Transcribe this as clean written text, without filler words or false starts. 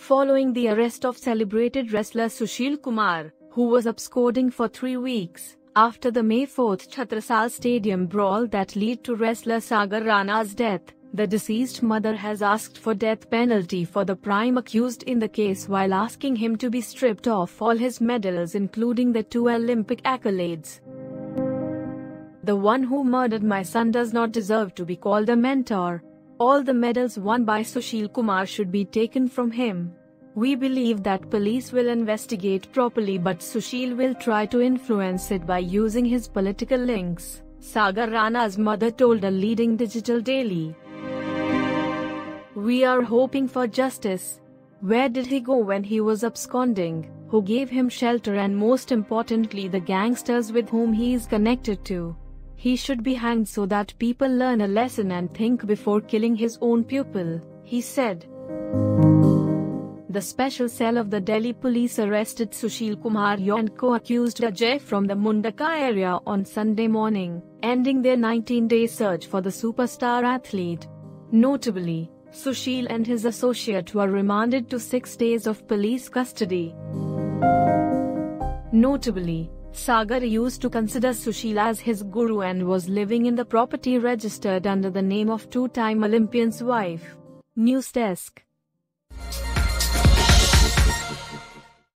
following the arrest of celebrated wrestler Sushil Kumar, who was absconding for 3 weeks, after the May 4 Chhatrasal Stadium brawl that led to wrestler Sagar Rana's death. The deceased mother has asked for death penalty for the prime accused in the case while asking him to be stripped of all his medals including the 2 Olympic accolades. The one who murdered my son does not deserve to be called a mentor. All the medals won by Sushil Kumar should be taken from him. We believe that police will investigate properly, but Sushil will try to influence it by using his political links, Sagar Rana's mother told a leading digital daily. We are hoping for justice. Where did he go when he was absconding? Who gave him shelter, and most importantly the gangsters with whom he is connected to? He should be hanged so that people learn a lesson and think before killing his own pupil, he said. The special cell of the Delhi police arrested Sushil Kumar and co-accused Ajay from the Mundaka area on Sunday morning, ending their 19-day search for the superstar athlete. Notably, Sushil and his associate were remanded to 6 days of police custody. Notably, Sagar used to consider Sushil as his guru and was living in the property registered under the name of 2-time Olympian's wife. News Desk.